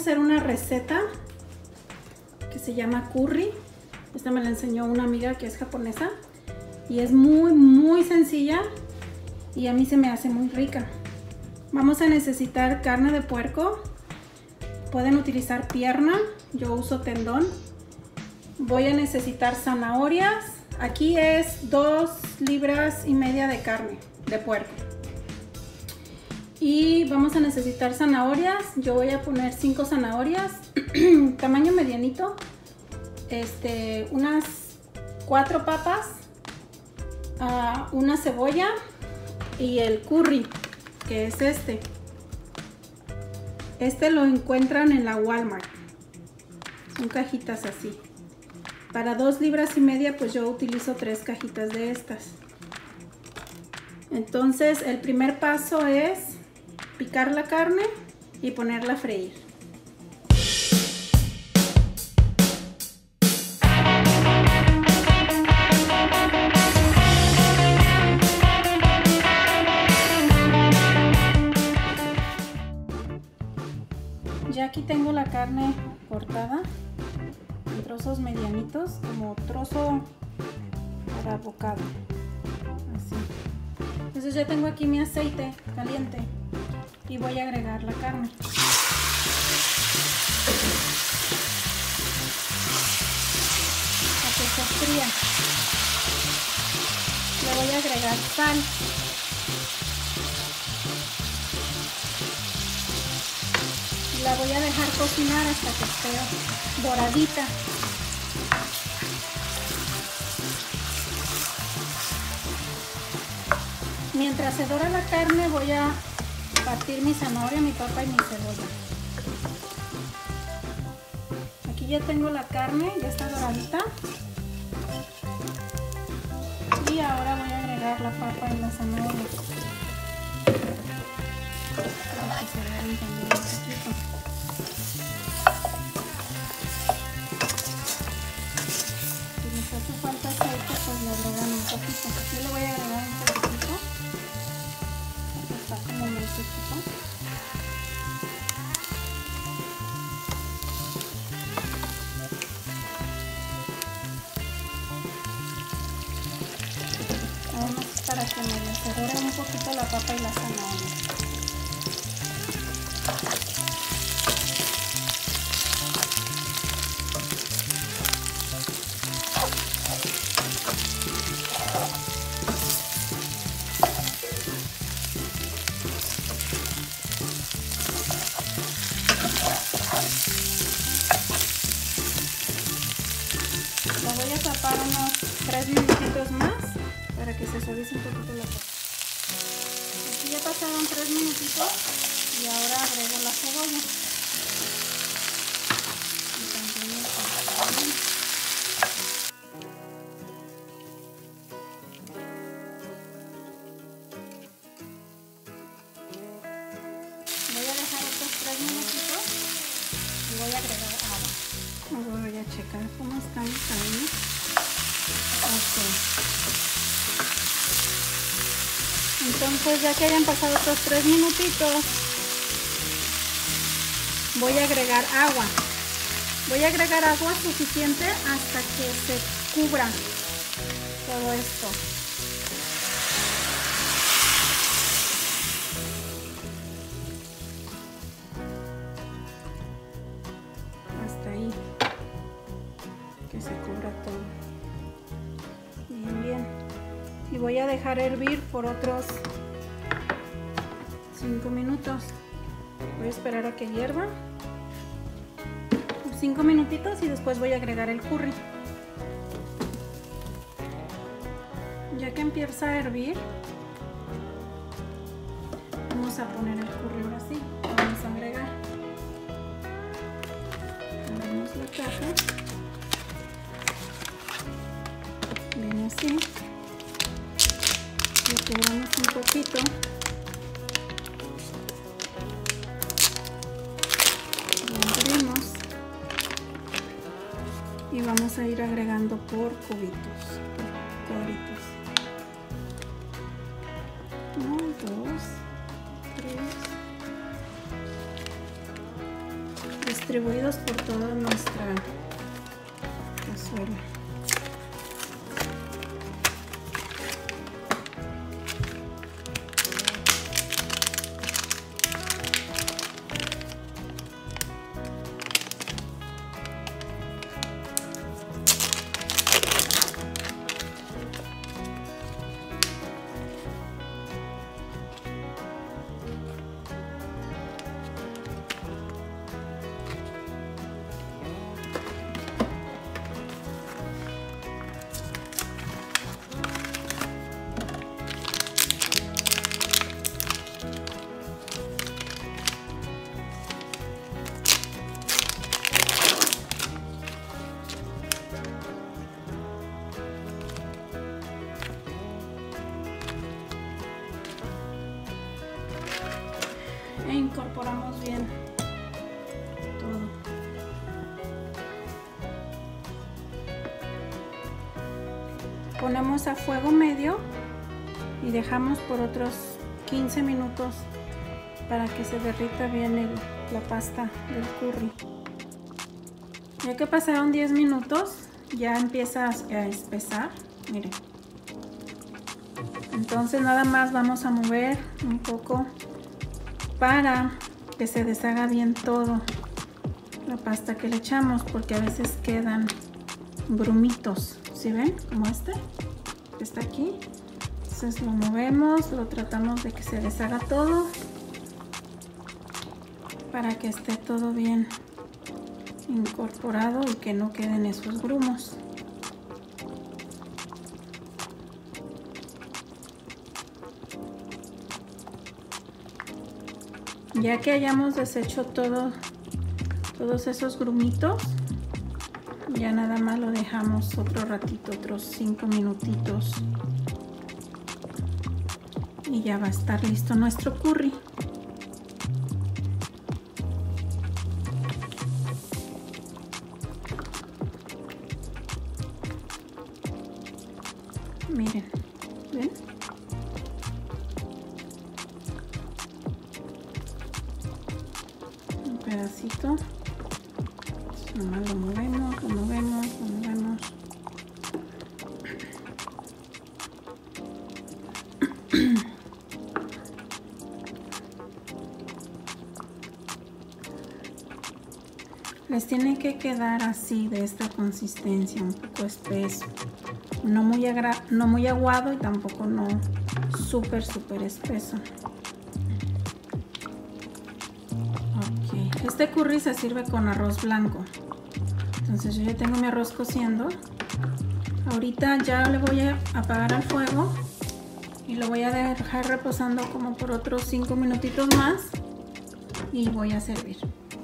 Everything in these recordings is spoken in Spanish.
hacer una receta que se llama curry. Esta me la enseñó una amiga que es japonesa y es muy sencilla y a mí se me hace muy rica. Vamos a necesitar carne de puerco. Pueden utilizar pierna, yo uso tendón. Voy a necesitar zanahorias. Aquí es 2,5 libras de carne de puerco. Y vamos a necesitar zanahorias. Yo voy a poner 5 zanahorias, tamaño medianito. Unas 4 papas, una cebolla y el curry, que es este. Este lo encuentran en la Walmart. Son cajitas así. Para 2,5 libras, pues yo utilizo 3 cajitas de estas. Entonces el primer paso es picar la carne y ponerla a freír. Ya aquí tengo la carne cortada en trozos medianitos, como trozo para bocado, así. Entonces ya tengo aquí mi aceite caliente y voy a agregar la carne. A que se fría. Le voy a agregar sal. La voy a dejar cocinar hasta que esté doradita. Mientras se dora la carne voy a partir mi zanahoria, mi papa y mi cebolla. Aquí ya tengo la carne, ya está doradita. Y ahora voy a agregar la papa y la zanahoria. Para que se doren también un poquito. Si les hace falta aceite, pues le agregan un poquito. Yo le voy a agregar un poquito. Está como muy poquito. Además para que me se dore un poquito la papa y la zanahoria. Lo voy a tapar unos 3 minutitos más para que se suavice un poquito la papa. Aquí ya pasaron 3 minutitos y ahora agrego la cebolla. Y también el pimiento. Voy a dejar otros 3 minutitos y voy a agregar agua. Voy a checar cómo está mi carne. Okay. Entonces ya que hayan pasado estos 3 minutitos, voy a agregar agua. Voy a agregar agua suficiente hasta que se cubra todo esto. Hasta ahí. Que se cubra todo. Bien. Y voy a dejar hervir por otros 5 minutos. Voy a esperar a que hierva. 5 minutitos y después voy a agregar el curry. Ya que empieza a hervir, vamos a poner el curry ahora sí. Vamos a agregar. Abrimos la caja. Viene así. Lo quebramos un poquito. Lo abrimos. Y vamos a ir agregando por cubitos, por cuadritos. 1, 2, 3. distribuidos por toda nuestra cazuela. E incorporamos bien todo. Ponemos a fuego medio y dejamos por otros 15 minutos para que se derrita bien la pasta del curry. Ya que pasaron 10 minutos, ya empieza a espesar, miren. Entonces nada más vamos a mover un poco para que se deshaga bien todo la pasta que le echamos, porque a veces quedan grumitos, ¿sí ven? Como este que está aquí. Entonces lo movemos, lo tratamos de que se deshaga todo para que esté todo bien incorporado y que no queden esos grumos. Ya que hayamos deshecho todos esos grumitos, ya nada más lo dejamos otro ratito, otros 5 minutitos, y ya va a estar listo nuestro curry. Miren, ¿ven? Un pedacito. Nomás lo movemos, lo movemos, lo movemos. Les tiene que quedar así, de esta consistencia, un poco espeso. No muy aguado y tampoco no súper espeso. Ok, este curry se sirve con arroz blanco. Entonces yo ya tengo mi arroz cociendo. Ahorita ya le voy a apagar al fuego y lo voy a dejar reposando como por otros 5 minutitos más y voy a servir.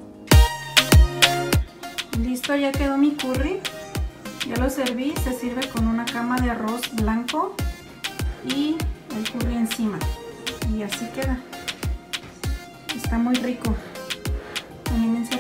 Listo, ya quedó mi curry. Ya lo serví, se sirve con una cama de arroz blanco y el curry encima. Y así queda. Está muy rico. Anímense